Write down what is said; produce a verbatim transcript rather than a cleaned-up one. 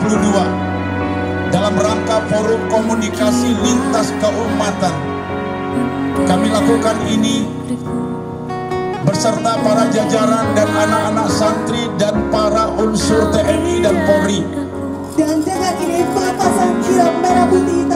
puluh dua dalam rangka forum komunikasi lintas keumatan. Kami lakukan ini beserta para jajaran dan anak-anak santri dan para unsur T N I dan Polri. Dan dengan ini pelepasan kirap merah putih